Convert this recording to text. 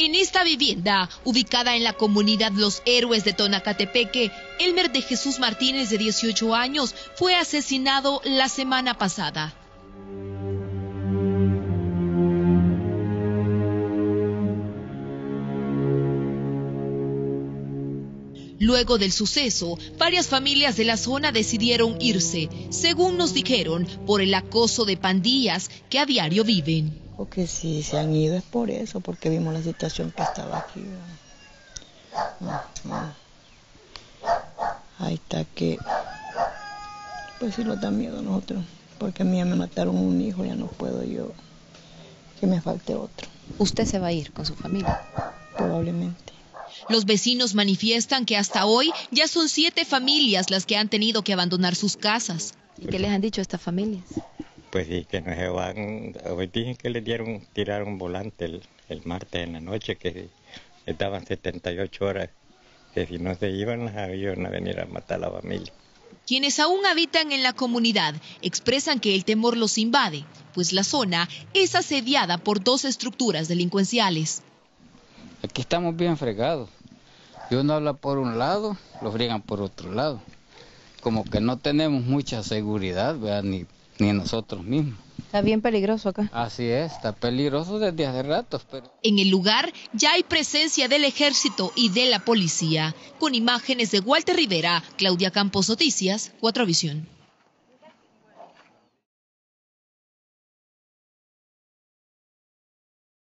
En esta vivienda, ubicada en la comunidad Los Héroes de Tonacatepeque, Elmer de Jesús Martínez, de 18 años, fue asesinado la semana pasada. Luego del suceso, varias familias de la zona decidieron irse, según nos dijeron, por el acoso de pandillas que a diario viven. Porque si se han ido es por eso, porque vimos la situación que estaba aquí. Ahí está que, pues sí nos da miedo a nosotros, porque a mí ya me mataron un hijo, ya no puedo yo que me falte otro. ¿Usted se va a ir con su familia? Probablemente. Los vecinos manifiestan que hasta hoy ya son 7 familias las que han tenido que abandonar sus casas. ¿Y qué les han dicho a estas familias? Pues sí, que no se van. Hoy dicen que les tiraron un volante el martes en la noche, que estaban 78 horas, que si no se iban a venir a matar a la familia. Quienes aún habitan en la comunidad expresan que el temor los invade, pues la zona es asediada por 2 estructuras delincuenciales. Aquí estamos bien fregados. Si uno habla por un lado, lo friegan por otro lado. Como que no tenemos mucha seguridad, ¿verdad? Ni nosotros mismos. Está bien peligroso acá. Así es, está peligroso desde hace rato. Pero... En el lugar ya hay presencia del ejército y de la policía. Con imágenes de Walter Rivera, Claudia Campos, Noticias 4 Visión.